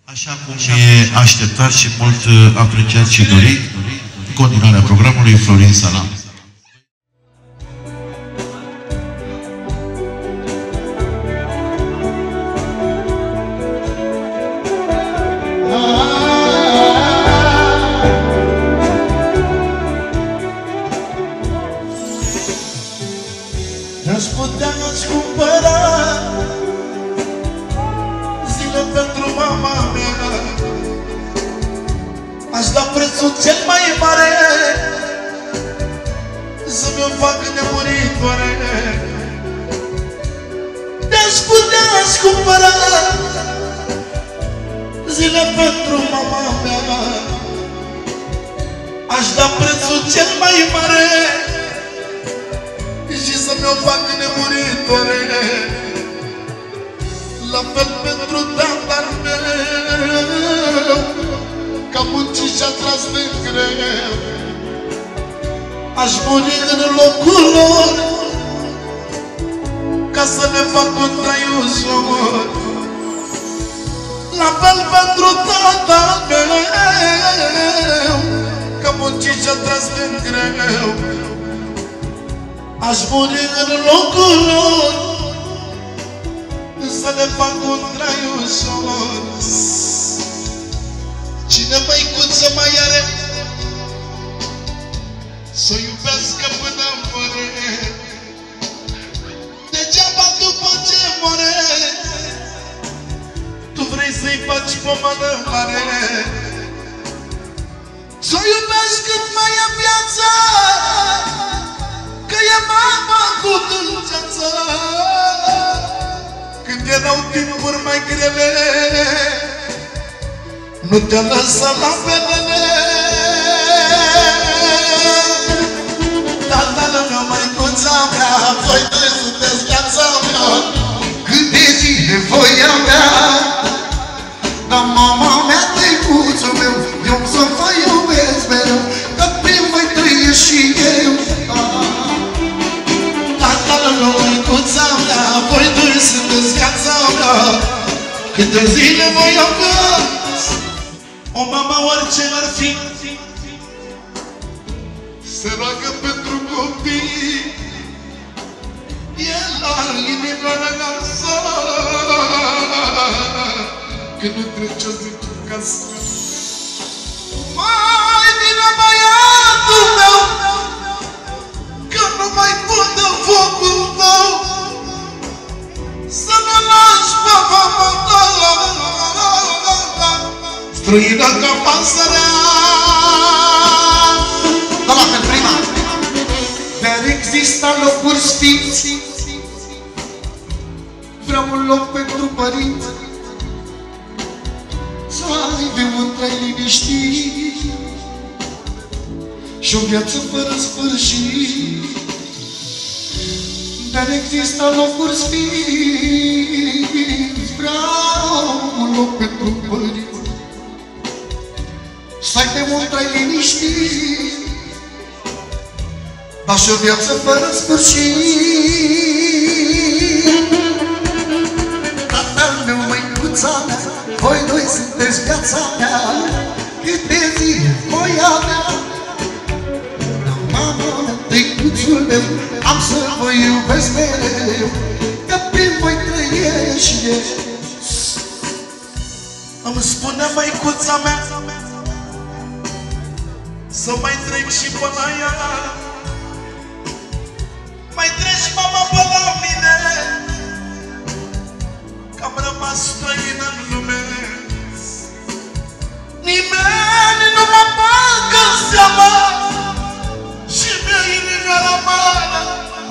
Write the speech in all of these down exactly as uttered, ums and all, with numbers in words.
Așa cum e așteptat și mult apreciat și dorit, continuarea programului Florin Salam. Aș putea aș cumpăra zile pentru mama mea, aș da prețul cel mai mare să mi-o fac nemuritoare. Aș putea aș cumpăra zile pentru mama mea, aș da prețul cel mai mare și să mi-o fac nemuritoare. La fel pentru tatăl meu, că a muncit și-a tras de greu, aș muri în locul lor ca să ne fac un trai ușor. La fel pentru tatăl meu, că a muncit și-a tras de greu, aș muri în locul lor să le fac un trai ușor. Cine măicuță mai are să o iubească până moare, degeaba după ce moare tu vrei să-i faci pomană mare. Să o iubești cât mai e viața, că e mama cu dulceață. Când erau timpuri mai grele, nu te lăsa la pelele. Tatăl meu, măicuța mea, voi doi sunteți viața mea. Câte zile voi avea, dar mama mea, tăicuțul meu, eu să vă iubesc mereu, că prin voi trăiesc și eu. Tatăl meu, măicuța mea, voi doi sunteți viața mea. Câte zile voi avea, o mama orice ar fi, se roagă pentru copii, e la inima răgăsă, când nu trece o zi în casă. Mai bine băiatul meu, că nu mai pot de focul tău, să mă lași pe mama ta, străină ca pasărea. Dar la fel prima, dar există locuri sfinți, vreau un loc pentru părinți, să aibă un trai liniștit și o viață fără sfârșit. Dar există locuri sfinți, vreau un loc pentru părinți, să aibă un trai liniștit, dar și o viață fără sfârșit. Tatăl meu, măicuța mea, voi doi sunteți viața mea. Câte zile voi avea, dar mama mea, tăicuțul meu, am să vă iubesc mereu, că prin voi trăiesc și eu. Îmi spune măicuța mea să mai trec și până ea. Mai treci, mama, până la mine, că am rămas străină în lume. Nimeni nu mă bagă în seama și mi-a inimioara mare,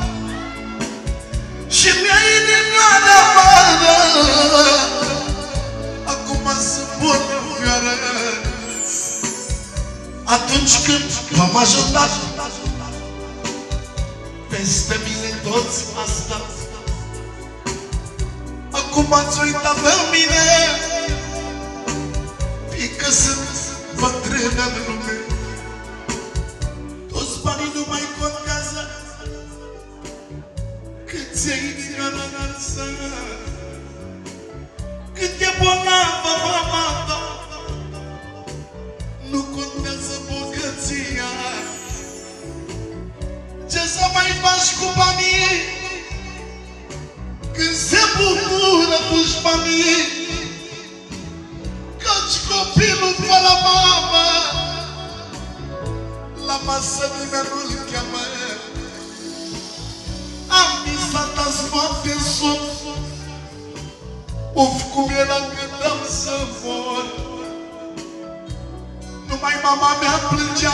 și mi-a inimioara mare. Acum sunt bun în fioară. Atunci când m-am ajutat, peste mine toți m-a stat. Acum ați uitat pe mine, fiindcă sunt bătrână în lume. Toți banii nu mai contează, cât ți-e inimioara înălță, cât e bolnavă mama ta, pușpanii, căci copilul fără mamă, la masă nimeni nu-l cheamă. Am visat azi noapte în somn, of, cum era când am să mor. Numai mama mea plângea,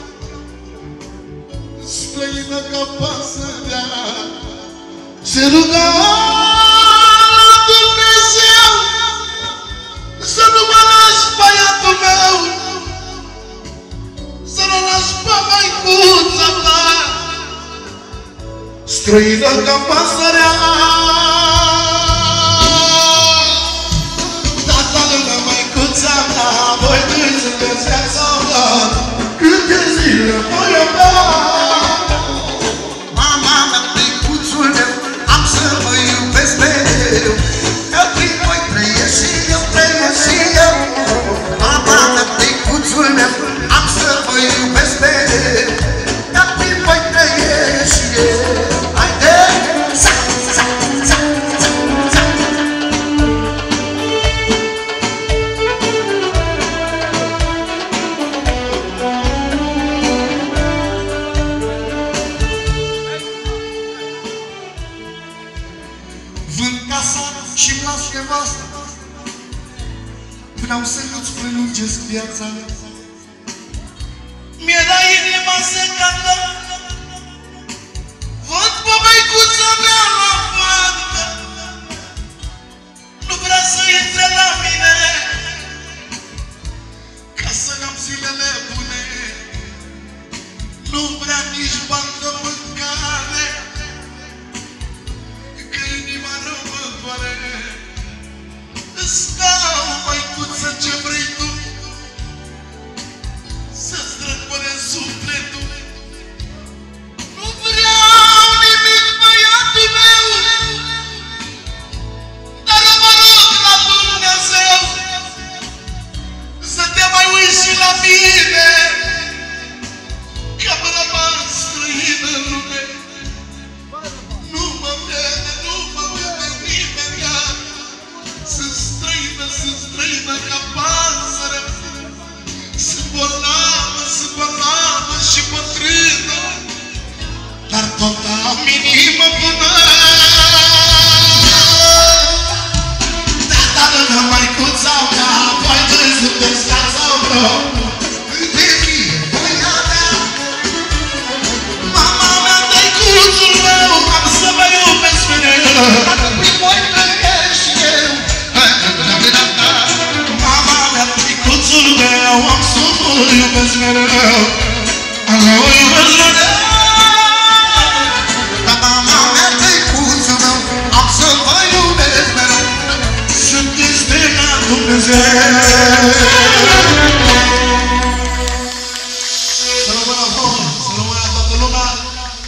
străină ca pasărea, se ruga la Dumnezeu să nu mă lași băiatul meu, să nu lași pe măicuța ta, străină ca pasărea. Tata lângă măicuța mea, voi doi sunteți viața mea, câte zile voi avea. Mama mea, măicuțul meu, am să vă iubesc mereu. Eu prin voi trăiesc și eu trăiesc și eu. Mama mea, măicuțul meu, am să vă iubesc mereu. Eu prin voi trăiesc și eu. Haide! Sa, sa, sa, sa, sa. Vând casa și-mi las nevasta, vreau să nu-ți prelungesc viața. Mi-era inima secată, văd pe măicuța mea la poartă, nu vrea să intre la mine, ca să n-am zilele bune. Nu vrea nici bani de mâncare, că inima rău mă doare. Îți dau, măicuță, ce vrei tu, să-ți răpăresc sufletul. Nu vreau nimic, băiatul meu, dar mă rog la Dumnezeu să te mai uiți și la mine, că-am rămas străin în lume. Nu mă vede, nu mă vede nimeni, sunt străină, sunt străină ca pasăre. Sunt bolnavă, sunt bolnavă și bătrână, dar tot am inimă bună. Tata lângă măicuța mea, voi doi sunteți viața mea, Câte fie voia mea, mama mea, măicuțul meu, am să vă iubesc mereu. dacă prin voi trăiesc și eu. Mama mea, măicuțul meu, am să vă iubesc mereu. Am să vă iubesc mereu. Mama mea, măicuțul meu, am să vă iubesc mereu. Sunteți de la Dumnezeu.